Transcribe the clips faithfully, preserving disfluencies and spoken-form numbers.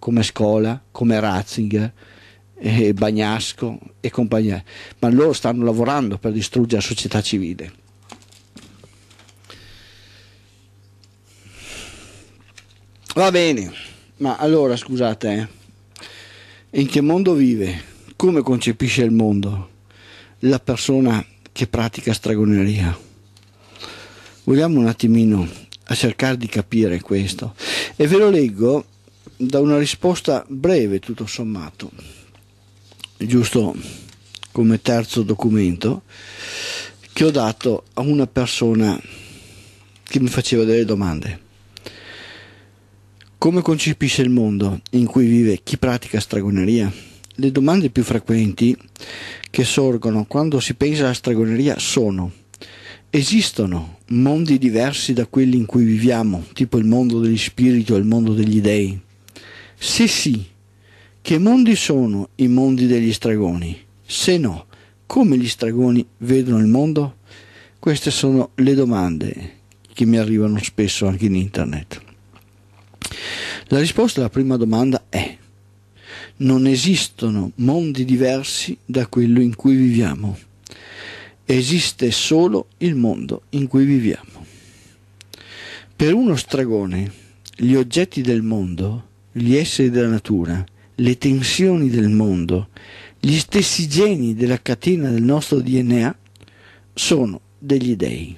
come Scola, come Ratzinger, e Bagnasco e compagnia, ma loro stanno lavorando per distruggere la società civile. Va bene, ma allora scusate, eh, in che mondo vive, come concepisce il mondo la persona che pratica stregoneria? Vogliamo un attimino a cercare di capire questo, e ve lo leggo da una risposta breve tutto sommato, giusto come terzo documento, che ho dato a una persona che mi faceva delle domande. Come concepisce il mondo in cui vive chi pratica stregoneria? Le domande più frequenti che sorgono quando si pensa alla stregoneria sono: esistono mondi diversi da quelli in cui viviamo, tipo il mondo degli spiriti o il mondo degli dei? Se sì, che mondi sono i mondi degli stregoni? Se no, come gli stregoni vedono il mondo? Queste sono le domande che mi arrivano spesso anche in internet. La risposta alla prima domanda è: non esistono mondi diversi da quello in cui viviamo. Esiste solo il mondo in cui viviamo. Per uno stregone, gli oggetti del mondo, gli esseri della natura, le tensioni del mondo, gli stessi geni della catena del nostro D N A sono degli dei.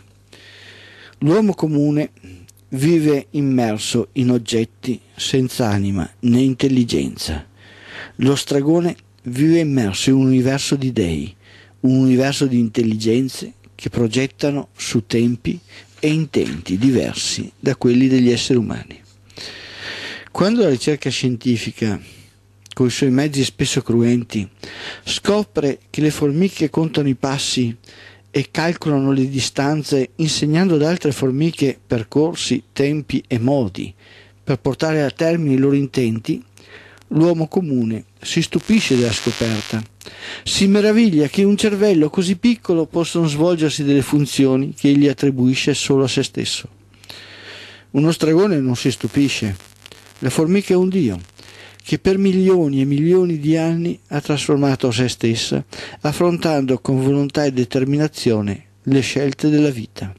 L'uomo comune vive immerso in oggetti senza anima né intelligenza. Lo stregone vive immerso in un universo di dei, un universo di intelligenze che progettano su tempi e intenti diversi da quelli degli esseri umani. Quando la ricerca scientifica, con i suoi mezzi spesso cruenti, scopre che le formiche contano i passi e calcolano le distanze, insegnando ad altre formiche percorsi, tempi e modi per portare a termine i loro intenti, l'uomo comune si stupisce della scoperta, si meraviglia che un cervello così piccolo possano svolgersi delle funzioni che egli attribuisce solo a se stesso. Uno stregone non si stupisce. La formica è un dio che per milioni e milioni di anni ha trasformato se stessa, affrontando con volontà e determinazione le scelte della vita.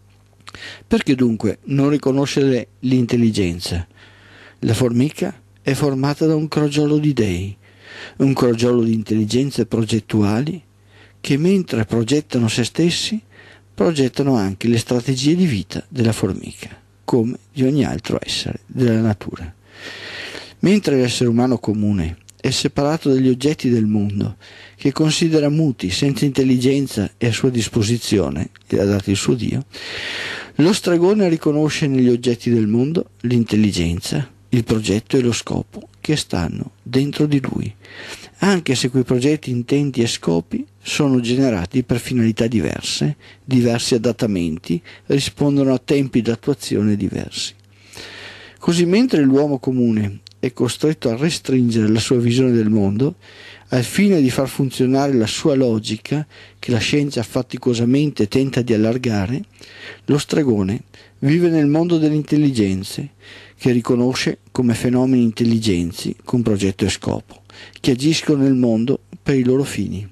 Perché dunque non riconoscere l'intelligenza? La formica è formata da un crogiolo di dei, un crogiolo di intelligenze progettuali che, mentre progettano se stessi, progettano anche le strategie di vita della formica, come di ogni altro essere della natura. Mentre l'essere umano comune è separato dagli oggetti del mondo, che considera muti, senza intelligenza e a sua disposizione, gli ha dato il suo Dio, lo stregone riconosce negli oggetti del mondo l'intelligenza, il progetto e lo scopo che stanno dentro di lui, anche se quei progetti, intenti e scopi sono generati per finalità diverse, diversi adattamenti rispondono a tempi d'attuazione diversi. Così, mentre l'uomo comune è costretto a restringere la sua visione del mondo al fine di far funzionare la sua logica, che la scienza faticosamente tenta di allargare, lo stregone vive nel mondo delle intelligenze, che riconosce come fenomeni intelligenti con progetto e scopo, che agiscono nel mondo per i loro fini.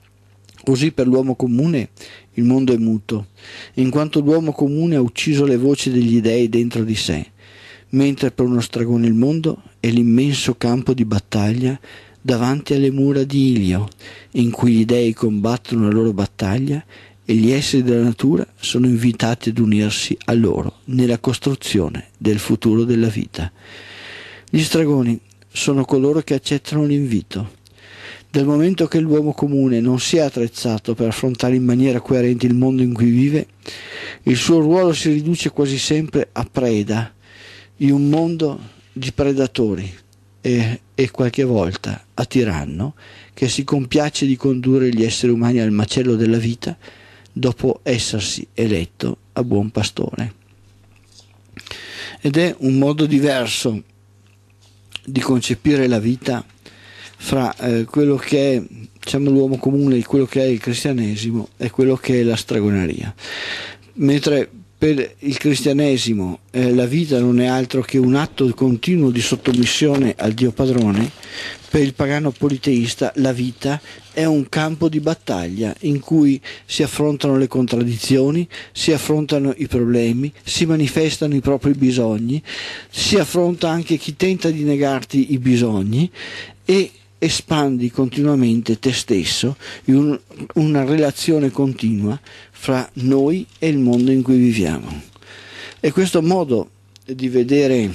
Così per l'uomo comune il mondo è muto, in quanto l'uomo comune ha ucciso le voci degli dei dentro di sé, mentre per uno stregone il mondo è l'immenso campo di battaglia davanti alle mura di Ilio, in cui gli dei combattono la loro battaglia e gli esseri della natura sono invitati ad unirsi a loro nella costruzione del futuro della vita. Gli stregoni sono coloro che accettano l'invito. Dal momento che l'uomo comune non si è attrezzato per affrontare in maniera coerente il mondo in cui vive, il suo ruolo si riduce quasi sempre a preda in un mondo di predatori e, e qualche volta a tiranno che si compiace di condurre gli esseri umani al macello della vita dopo essersi eletto a buon pastore. Ed è un modo diverso di concepire la vita fra eh, quello che è, diciamo, l'uomo comune, quello che è il cristianesimo e quello che è la stregoneria. Mentre Per il cristianesimo eh, la vita non è altro che un atto continuo di sottomissione al Dio padrone. Per il pagano politeista la vita è un campo di battaglia in cui si affrontano le contraddizioni, si affrontano i problemi, si manifestano i propri bisogni, si affronta anche chi tenta di negarti i bisogni e espandi continuamente te stesso in un, una relazione continua fra noi e il mondo in cui viviamo. E questo modo di vedere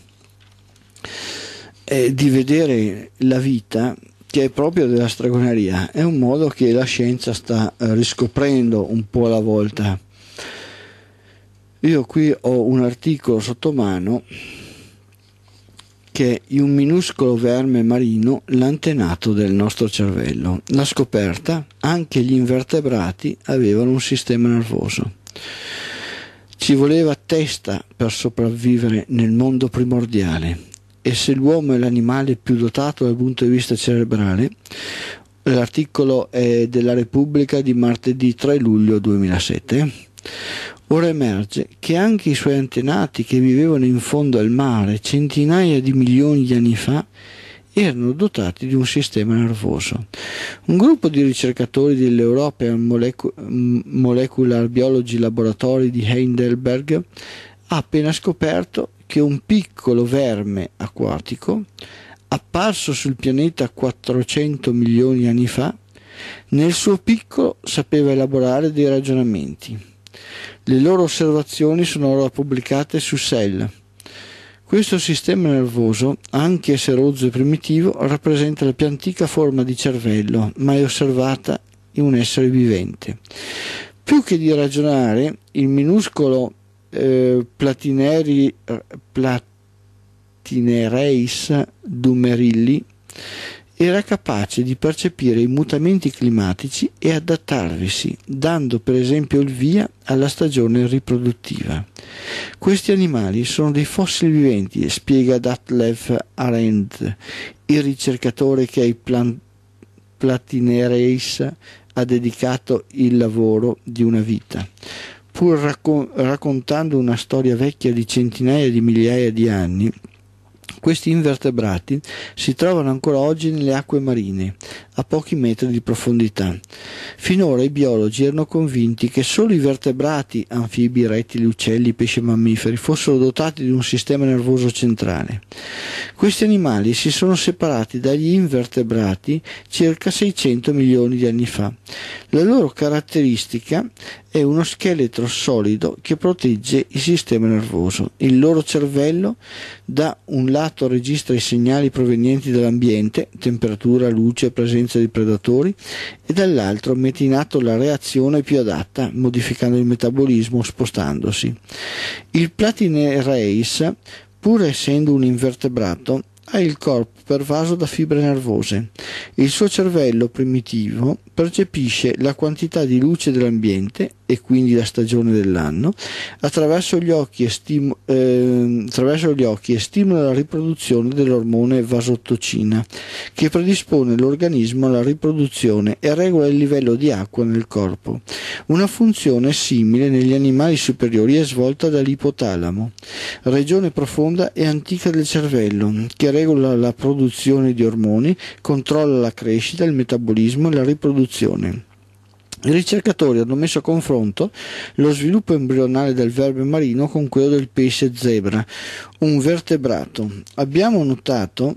eh, di vedere la vita, che è proprio della stregoneria, è un modo che la scienza sta eh, riscoprendo un po' alla volta. Io qui ho un articolo sotto mano che è un minuscolo verme marino, l'antenato del nostro cervello. La scoperta: anche gli invertebrati avevano un sistema nervoso. Ci voleva testa per sopravvivere nel mondo primordiale, e se l'uomo è l'animale più dotato dal punto di vista cerebrale, l'articolo è della Repubblica di martedì tre luglio duemilasette, ora emerge che anche i suoi antenati, che vivevano in fondo al mare centinaia di milioni di anni fa, erano dotati di un sistema nervoso. Un gruppo di ricercatori dell'European Molecular Biology Laboratory di Heidelberg ha appena scoperto che un piccolo verme acquatico, apparso sul pianeta quattrocento milioni di anni fa, nel suo piccolo sapeva elaborare dei ragionamenti. Le loro osservazioni sono ora pubblicate su Cell. Questo sistema nervoso, anche se rozzo e primitivo, rappresenta la più antica forma di cervello mai osservata in un essere vivente. Più che di ragionare, il minuscolo eh, Platineri, Platinereis dumerilli era capace di percepire i mutamenti climatici e adattarvisi, dando per esempio il via alla stagione riproduttiva. Questi animali sono dei fossili viventi, spiega Datlev Arendt, il ricercatore che ai plan- Platinereis ha dedicato il lavoro di una vita. Pur raccon- raccontando una storia vecchia di centinaia di migliaia di anni, questi invertebrati si trovano ancora oggi nelle acque marine, a pochi metri di profondità. Finora i biologi erano convinti che solo i vertebrati, anfibi, rettili, uccelli, pesci e mammiferi fossero dotati di un sistema nervoso centrale. Questi animali si sono separati dagli invertebrati circa seicento milioni di anni fa. La loro caratteristica è uno scheletro solido che protegge il sistema nervoso. Il loro cervello da un lato registra i segnali provenienti dall'ambiente, temperatura, luce, presenza di predatori, e dall'altro mette in atto la reazione più adatta, modificando il metabolismo, spostandosi. Il Platinereis, pur essendo un invertebrato, ha il corpo pervaso da fibre nervose. Il suo cervello primitivo percepisce la quantità di luce dell'ambiente, e quindi la stagione dell'anno, attraverso gli occhi e, stim- eh, attraverso gli occhi e stimola la riproduzione dell'ormone vasottocina, che predispone l'organismo alla riproduzione e regola il livello di acqua nel corpo. Una funzione simile negli animali superiori è svolta dall'ipotalamo, regione profonda e antica del cervello, che regola la produzione di ormoni, controlla la crescita, il metabolismo e la riproduzione. I ricercatori hanno messo a confronto lo sviluppo embrionale del verme marino con quello del pesce zebra, un vertebrato. Abbiamo notato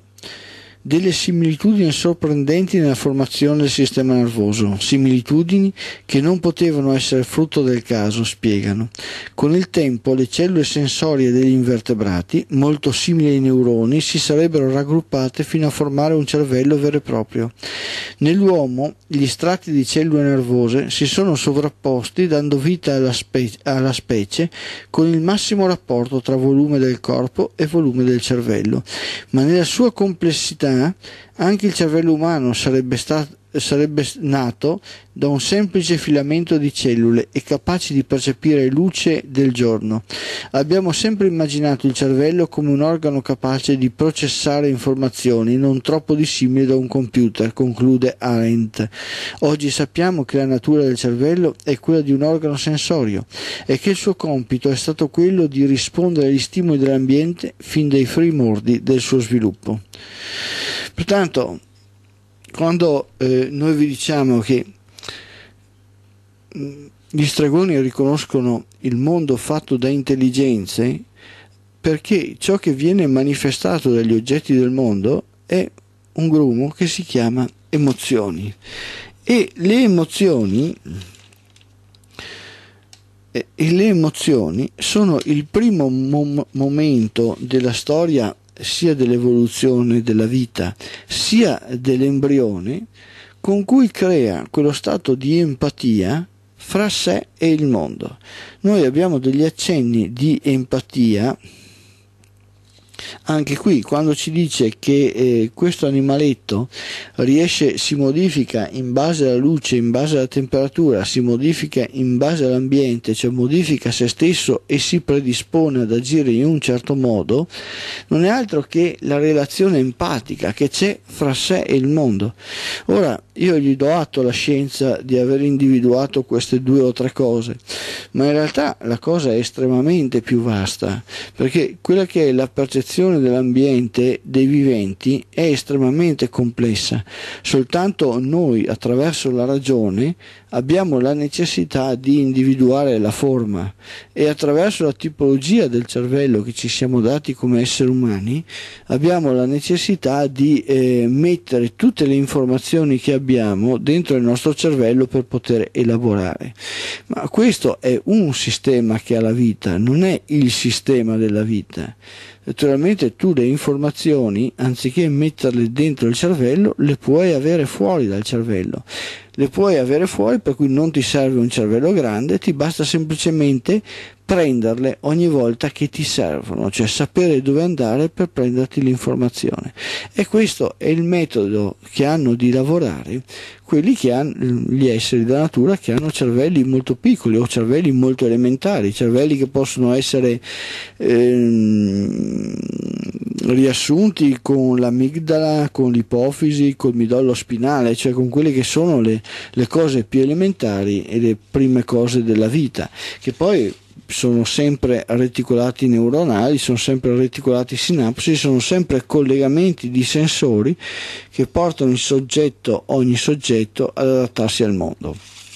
delle similitudini sorprendenti nella formazione del sistema nervoso, similitudini che non potevano essere frutto del caso, spiegano. Con il tempo le cellule sensorie degli invertebrati, molto simili ai neuroni, si sarebbero raggruppate fino a formare un cervello vero e proprio. Nell'uomo gli strati di cellule nervose si sono sovrapposti, dando vita alla, spe- alla specie con il massimo rapporto tra volume del corpo e volume del cervello, ma nella sua complessità anche il cervello umano sarebbe, stat- sarebbe nato da un semplice filamento di cellule e capaci di percepire luce del giorno. Abbiamo sempre immaginato il cervello come un organo capace di processare informazioni, non troppo dissimile da un computer, conclude Arendt. Oggi sappiamo che la natura del cervello è quella di un organo sensorio e che il suo compito è stato quello di rispondere agli stimoli dell'ambiente fin dai primordi del suo sviluppo. Pertanto, quando eh, noi vi diciamo che gli stregoni riconoscono il mondo fatto da intelligenze, perché ciò che viene manifestato dagli oggetti del mondo è un grumo che si chiama emozioni, e le emozioni e le emozioni sono il primo mom- momento della storia, sia dell'evoluzione della vita sia dell'embrione, con cui crea quello stato di empatia fra sé e il mondo. Noi abbiamo degli accenni di empatia anche qui, quando ci dice che eh, questo animaletto riesce, si modifica in base alla luce, in base alla temperatura, si modifica in base all'ambiente, cioè modifica se stesso e si predispone ad agire in un certo modo, non è altro che la relazione empatica che c'è fra sé e il mondo. Ora, io gli do atto alla scienza di aver individuato queste due o tre cose, ma in realtà la cosa è estremamente più vasta, perché quella che è la percezione dell'ambiente dei viventi è estremamente complessa. Soltanto noi, attraverso la ragione, abbiamo la necessità di individuare la forma, e attraverso la tipologia del cervello che ci siamo dati come esseri umani abbiamo la necessità di eh, mettere tutte le informazioni che abbiamo dentro il nostro cervello per poter elaborare. Ma questo è un sistema che ha la vita, non è il sistema della vita. Naturalmente tu le informazioni, anziché metterle dentro il cervello, le puoi avere fuori dal cervello. Le puoi avere fuori, per cui non ti serve un cervello grande, ti basta semplicemente prenderle ogni volta che ti servono, cioè sapere dove andare per prenderti l'informazione. E questo è il metodo che hanno di lavorare quelli che hanno, gli esseri della natura che hanno cervelli molto piccoli o cervelli molto elementari, cervelli che possono essere ehm, riassunti con l'amigdala, con l'ipofisi, col midollo spinale, cioè con quelle che sono le, le cose più elementari e le prime cose della vita, che poi sono sempre reticolati neuronali, sono sempre reticolati sinapsi, sono sempre collegamenti di sensori che portano il soggetto, ogni soggetto, ad adattarsi al mondo.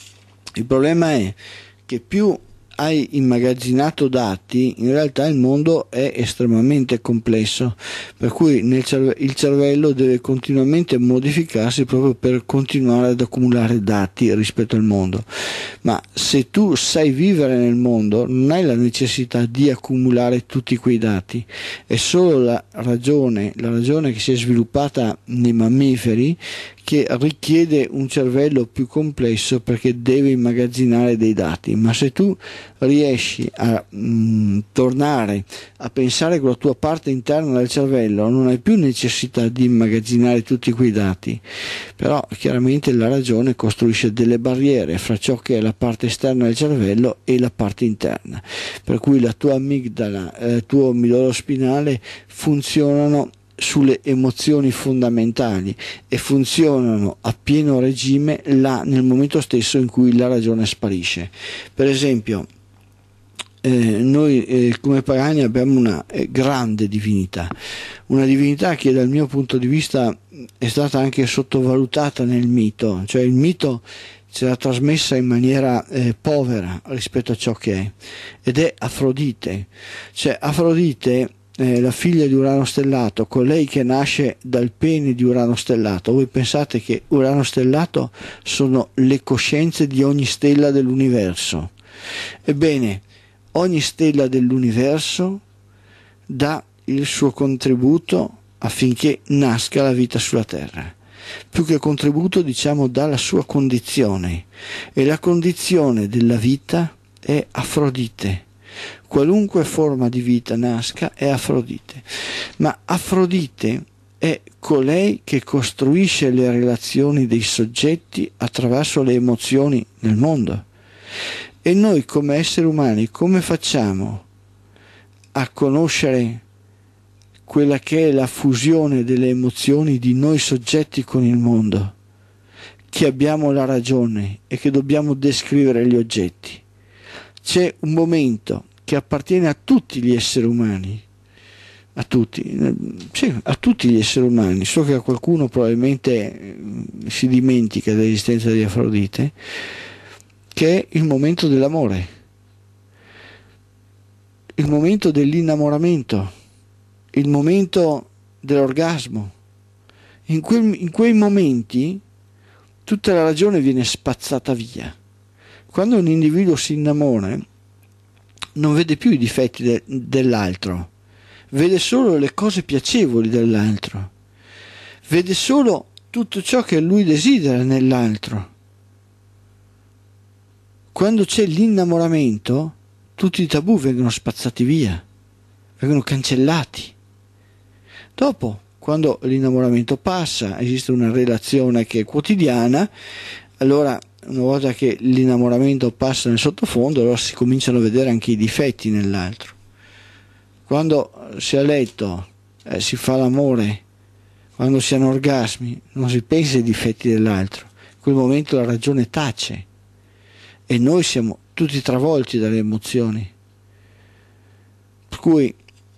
Il problema è che più hai immagazzinato dati, in realtà il mondo è estremamente complesso, per cui nel cerve- il cervello deve continuamente modificarsi proprio per continuare ad accumulare dati rispetto al mondo. Ma se tu sai vivere nel mondo, non hai la necessità di accumulare tutti quei dati, è solo la ragione, la ragione che si è sviluppata nei mammiferi che richiede un cervello più complesso perché deve immagazzinare dei dati. Ma se tu riesci a mh, tornare a pensare con la tua parte interna del cervello, non hai più necessità di immagazzinare tutti quei dati. Però chiaramente la ragione costruisce delle barriere fra ciò che è la parte esterna del cervello e la parte interna, per cui la tua amigdala, eh, il tuo midollo spinale funzionano sulle emozioni fondamentali e funzionano a pieno regime là nel momento stesso in cui la ragione sparisce. Per esempio, eh, noi eh, come pagani abbiamo una eh, grande divinità, una divinità che dal mio punto di vista è stata anche sottovalutata nel mito, cioè il mito ce l'ha trasmessa in maniera eh, povera rispetto a ciò che è, ed è Afrodite. Cioè Afrodite, Eh, la figlia di Urano stellato, colei che nasce dal pene di Urano stellato. Voi pensate che Urano stellato sono le coscienze di ogni stella dell'universo? Ebbene, ogni stella dell'universo dà il suo contributo affinché nasca la vita sulla Terra. Più che contributo, diciamo, dà la sua condizione, e la condizione della vita è Afrodite. Qualunque forma di vita nasca è Afrodite, ma Afrodite è colei che costruisce le relazioni dei soggetti attraverso le emozioni nel mondo. E noi come esseri umani come facciamo a conoscere quella che è la fusione delle emozioni di noi soggetti con il mondo, che abbiamo la ragione e che dobbiamo descrivere gli oggetti? C'è un momento che appartiene a tutti gli esseri umani, a tutti, sì, a tutti gli esseri umani, so che a qualcuno probabilmente si dimentica dell'esistenza di Afrodite, che è il momento dell'amore, il momento dell'innamoramento, il momento dell'orgasmo. In, quel, in quei momenti tutta la ragione viene spazzata via. Quando un individuo si innamora non vede più i difetti de, dell'altro, vede solo le cose piacevoli dell'altro, vede solo tutto ciò che lui desidera nell'altro. Quando c'è l'innamoramento, tutti i tabù vengono spazzati via, vengono cancellati. Dopo, quando l'innamoramento passa, esiste una relazione che è quotidiana, allora una volta che l'innamoramento passa nel sottofondo, allora si cominciano a vedere anche i difetti nell'altro. Quando si è a letto, eh, si fa l'amore, quando si hanno orgasmi, non si pensa ai difetti dell'altro. In quel momento la ragione tace e noi siamo tutti travolti dalle emozioni. Per cui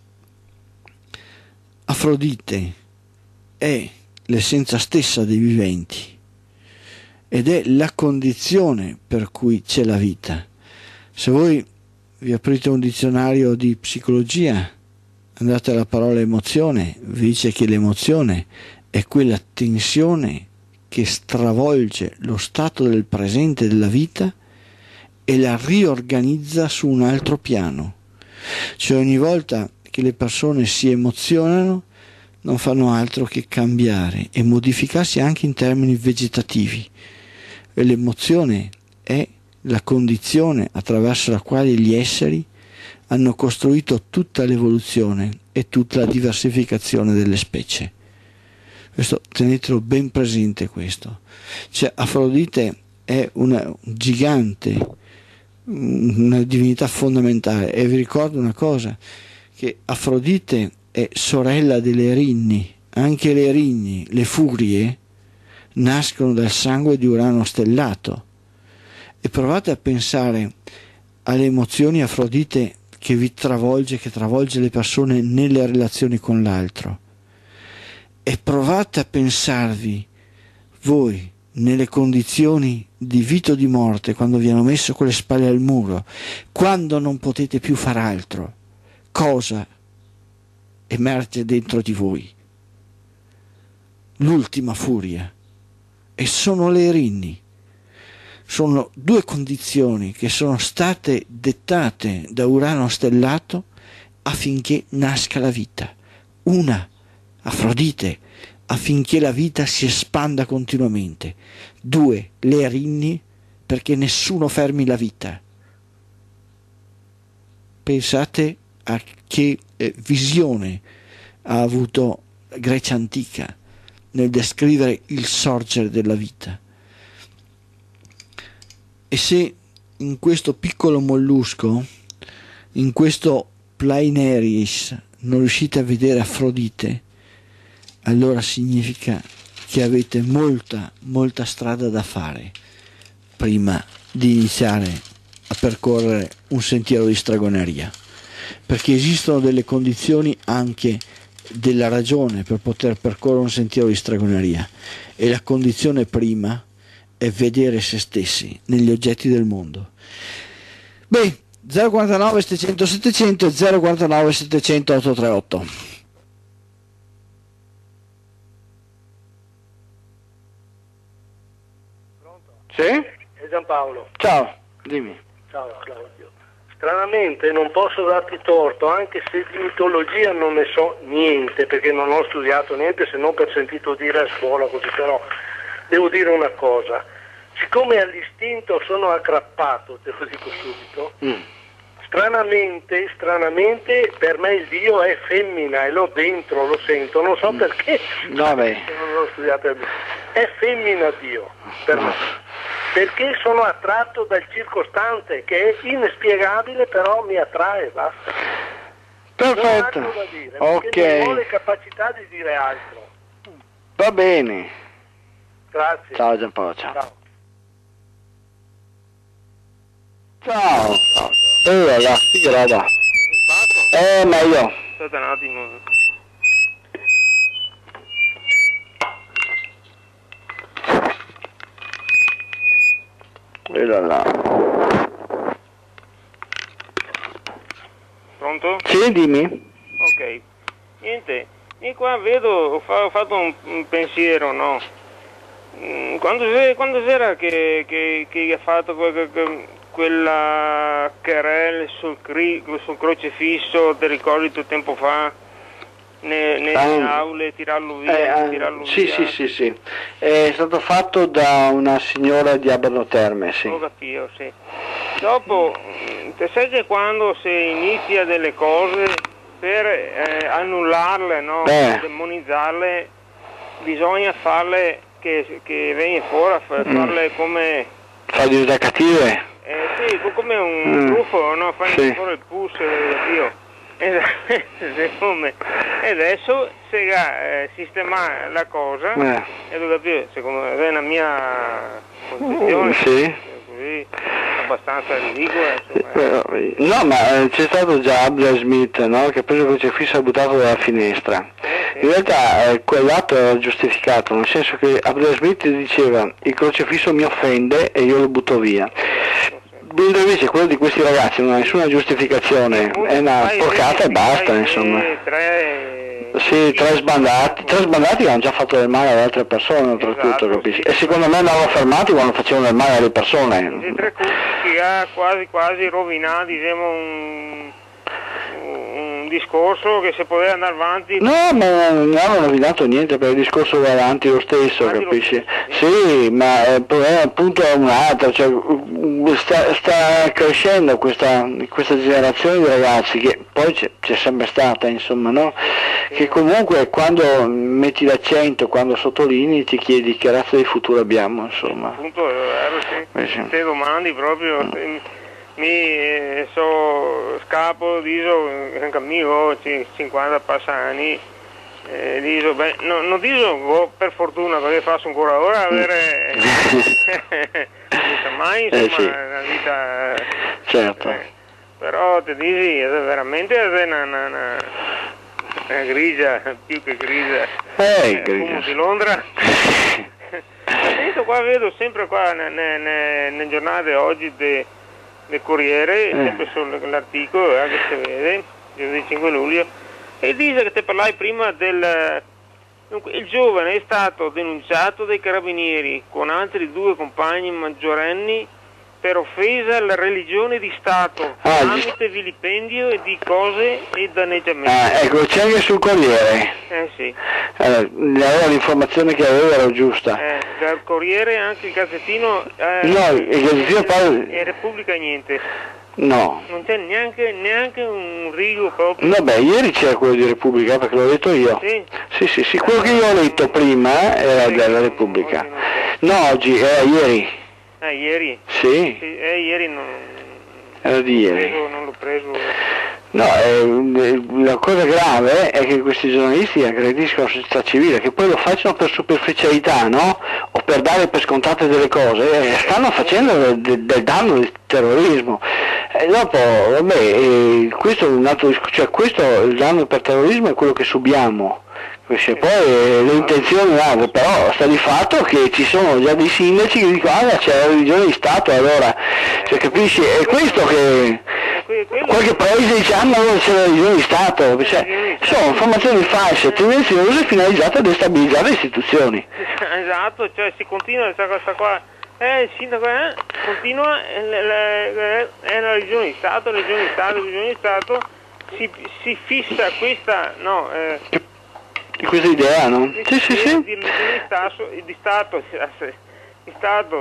Afrodite è l'essenza stessa dei viventi ed è la condizione per cui c'è la vita. Se voi vi aprite un dizionario di psicologia, andate alla parola emozione, vi dice che l'emozione è quella tensione che stravolge lo stato del presente della vita e la riorganizza su un altro piano. Cioè ogni volta che le persone si emozionano non fanno altro che cambiare e modificarsi anche in termini vegetativi. E l'emozione è la condizione attraverso la quale gli esseri hanno costruito tutta l'evoluzione e tutta la diversificazione delle specie. Questo tenetelo ben presente, questo. Cioè Afrodite è una gigante, una divinità fondamentale, e vi ricordo una cosa, che Afrodite è sorella delle Erinni. Anche le Erinni, le furie, nascono dal sangue di Urano stellato. E provate a pensare alle emozioni Afrodite che vi travolge, che travolge le persone nelle relazioni con l'altro. E provate a pensarvi voi nelle condizioni di vita o di morte, quando vi hanno messo con le spalle al muro, quando non potete più far altro, cosa emerge dentro di voi? L'ultima furia, e sono le Erinni. Sono due condizioni che sono state dettate da Urano stellato affinché nasca la vita. Una, Afrodite, affinché la vita si espanda continuamente. Due, le Erinni, perché nessuno fermi la vita. Pensate a che eh, visione ha avuto la Grecia antica nel descrivere il sorgere della vita. E se in questo piccolo mollusco, in questo Plaineris, non riuscite a vedere Afrodite, allora significa che avete molta, molta strada da fare prima di iniziare a percorrere un sentiero di stregoneria, perché esistono delle condizioni anche della ragione per poter percorrere un sentiero di stregoneria, e la condizione prima è vedere se stessi negli oggetti del mondo. Beh, zero quarantanove settecento settecento e zero quarantanove settecento ottocentotrentotto. Pronto? Sì? È Giampaolo. Ciao, dimmi. Ciao Claudio. Stranamente non posso darti torto, anche se di mitologia non ne so niente, perché non ho studiato niente se non per sentito dire a scuola così, però devo dire una cosa. Siccome all'istinto sono aggrappato, te lo dico subito, mm. Stranamente, stranamente per me il Dio è femmina e l'ho dentro, lo sento, non so perché. Vabbè. Non l'ho studiato. È femmina Dio per me. Perché sono attratto dal circostante che è inspiegabile, però mi attrae, basta. Perfetto. Non ho altro da dire, Ok. non ho le capacità di dire altro. Va bene. Grazie. Ciao Giampaolo, ciao. Ciao. Ciao. Eh, ragazzi, che roba. Eh, meglio. Aspetta un attimo. E là là. Pronto? Sì, dimmi. Ok. Niente, io qua vedo, ho, fa- ho fatto un, un pensiero, no? Mm, Quando, se- quando c'era che, che, che ha fatto que- que- que- quella querela sul, cri- sul crocifisso, ti ricordi tu tempo fa? Ne- nelle Ah, aule, tirarlo via, Eh, tirarlo eh, sì, via. sì, sì, sì. È stato fatto da una signora di Abano Terme, sì. Ho capito, sì. Dopo, mm, te sai che quando si inizia delle cose per eh, annullarle, no? Beh. Demonizzarle, bisogna farle che, che venga fuori, fa- Mm. farle come, Fa da cattive? eh, sì, co- come un Mm. truffo, no? Fare Sì. fuori il pus, eh, Dio. Come? E adesso si eh, sistemare la cosa, Eh. e ho capito, secondo me è una mia concezione, Mm, sì. così abbastanza ridicola, insomma. Eh, No, ma eh, c'è stato già Abner Smith, no? Che ha preso il crocifisso e ha buttato dalla finestra. In realtà eh, quell'atto era giustificato, nel senso che Abner Smith diceva il crocifisso mi offende e io lo butto via. Mentre invece quello di questi ragazzi non ha nessuna giustificazione, è una porcata e basta, insomma. Tre, Sì, tre sbandati, tre sbandati che hanno già fatto del male ad altre persone, oltretutto, Esatto, capisci? sì. E secondo me andavano fermati quando facevano del male alle persone. Questi tre culti che ha quasi quasi rovinato, diciamo, un, un discorso che se poteva andare avanti. No, ma non hanno rovinato niente, per il discorso va avanti lo stesso, Avanti lo capisci? stesso, Sì, ma eh, il problema appunto è un altro, cioè uh, sta, sta crescendo questa, questa generazione di ragazzi che poi c'è, c'è sempre stata, insomma, no? Che comunque quando metti l'accento, quando sottolinei ti chiedi che razza di futuro abbiamo, insomma. Appunto, ero, Eh se, sì. te domandi proprio, se mi eh, so scapo, dico, anche amico, cinquanta passani, eh, dico, beh, no, non dico per fortuna perché faccio ancora ora avere non vita mai, insomma, Eh, sì. una vita, Certo. eh, però ti dici, è veramente è una, una, una, una grigia, più che grigia, Eh, eh, grigia. fumo di Londra. Adesso qua vedo sempre qua nelle, nelle, nelle giornate oggi del de Corriere, Eh. sempre sull'articolo eh, che si vede, del cinque luglio, e dice che te parlai prima del... Dunque, il giovane è stato denunciato dai carabinieri con altri due compagni maggiorenni per offesa alla religione di Stato, Ah, tramite vilipendio e di cose e danneggiamenti. Ah, ecco, c'è anche sul Corriere. Eh sì. Allora, allora l'informazione che avevo era giusta. Eh, dal Corriere anche il Gazzettino eh, No, il Gazzettino parla- e Repubblica niente, No. non c'è neanche, neanche un rigo proprio. No, beh, ieri c'era quello di Repubblica, perché l'ho detto io. Sì. Sì, sì, sì, quello che io ho letto prima era Sì, della non- Repubblica. oggi non c'è. No, oggi, era ieri. Ah, ieri? Sì, Sì, eh, ieri non, era di non l'ho ieri. preso, non l'ho preso. No, eh, la cosa grave è che questi giornalisti aggrediscono la società civile, che poi lo facciano per superficialità, no? O per dare per scontate delle cose, eh, stanno facendo del, del- del danno del terrorismo. E dopo, vabbè, eh, questo è un altro discorso, cioè questo, il danno per terrorismo è quello che subiamo. Capisci? Poi eh, le intenzioni altre, però sta di fatto che ci sono già dei sindaci che dicono ah c'è la religione di Stato, allora, cioè, capisci? È questo che Que- quello- qualche paese dice ah ma non c'è la religione di Stato, cioè, sono informazioni false, tendenziose finalizzate a destabilizzare le istituzioni. Esatto, cioè si continua questa cosa qua. Eh, il sindaco eh, continua, eh, le- le- è la religione di Stato, religione di Stato, religione di Stato, si, si fissa questa, no, eh, Di questa idea, no? Sì, sì, di sì. religione di Stato, di Stato, di Stato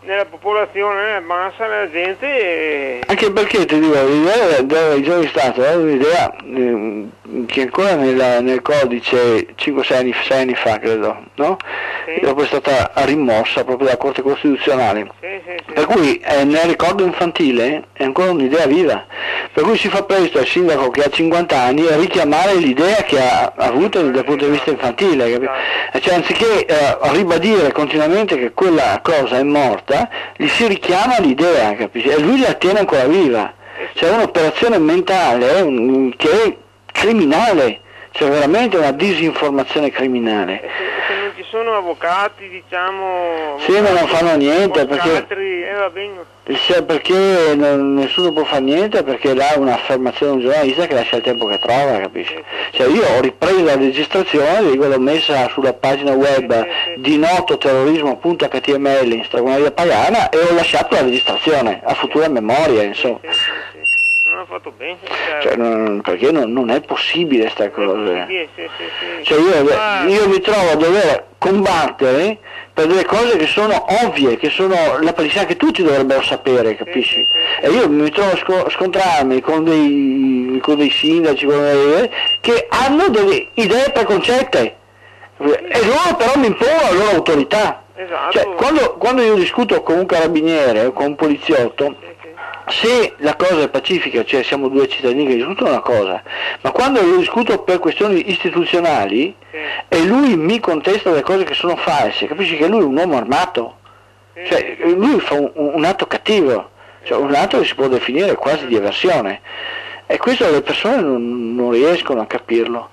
nella popolazione massa, la gente... Anche perché ti dico, l'idea della religione di Stato è un'idea eh, che ancora nella, nel codice cinque sei anni, anni fa, credo, no? Sì. Dopo è stata rimossa proprio dalla Corte Costituzionale. Sì, sì, sì. Per cui eh, nel ricordo infantile è ancora un'idea viva. Per cui si fa presto al sindaco che ha cinquanta anni a richiamare l'idea che ha avuto dal punto di vista infantile, capito? Cioè, anziché eh, ribadire continuamente che quella cosa è morta, gli si richiama l'idea, capisci? E lui la tiene ancora viva. C'è un'operazione mentale um, che è criminale, c'è veramente una disinformazione criminale. E se, se non ci sono avvocati, diciamo... Sì, ma non fanno niente, perché... Altri, eh, va bene. Cioè, perché non, nessuno può fare niente, perché là è un'affermazione di un giornalista che lascia il tempo che trova, capisci? Cioè, io ho ripreso la registrazione, dico, l'ho messa sulla pagina web di nototerrorismo punto acca ti emme elle in Stregoneria Pagana e ho lasciato la registrazione a futura memoria, insomma. Non ha fatto bene, cioè, non, perché non, non è possibile sta cosa. Sì, sì, sì, sì. Cioè, io, io mi trovo a dover combattere per delle cose che sono ovvie, che sono la palestina, che tutti dovrebbero sapere, capisci? Sì, sì, sì. E io mi trovo a sco- scontrarmi con dei, con dei sindaci con dei, che hanno delle idee preconcette e loro però mi impongono la loro autorità. Esatto. Cioè, quando, quando io discuto con un carabiniere o con un poliziotto, se la cosa è pacifica, cioè siamo due cittadini che discutono una cosa, ma quando io discuto per questioni istituzionali sì. e lui mi contesta delle cose che sono false, capisci che lui è un uomo armato, sì. Cioè lui fa un, un atto cattivo, cioè un atto che si può definire quasi di avversione, e questo le persone non, non riescono a capirlo.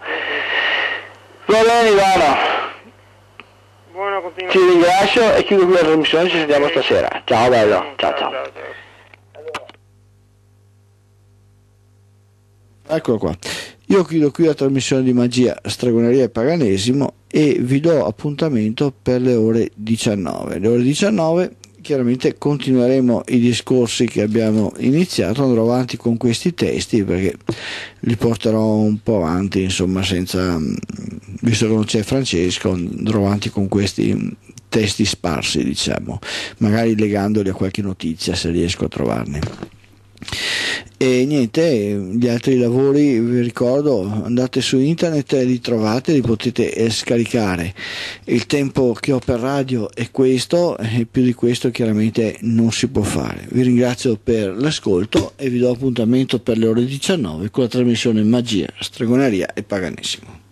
Va bene Ivano, buona continuazione. ti ringrazio e chiudo qui la trasmissione, ci sentiamo sì. stasera. Ciao bello, ciao ciao. ciao, ciao, ciao. Eccolo qua, io chiudo qui la trasmissione di Magia, Stregoneria e Paganesimo e vi do appuntamento per le ore diciannove. Le ore diciannove chiaramente continueremo i discorsi che abbiamo iniziato, andrò avanti con questi testi perché li porterò un po' avanti, insomma, senza, visto che non c'è Francesco, andrò avanti con questi testi sparsi, diciamo, magari legandoli a qualche notizia se riesco a trovarne. E niente, gli altri lavori vi ricordo, andate su internet e li trovate, li potete eh, scaricare. Il tempo che ho per radio è questo e più di questo chiaramente non si può fare. Vi ringrazio per l'ascolto e vi do appuntamento per le ore diciannove con la trasmissione Magia, Stregoneria e Paganesimo.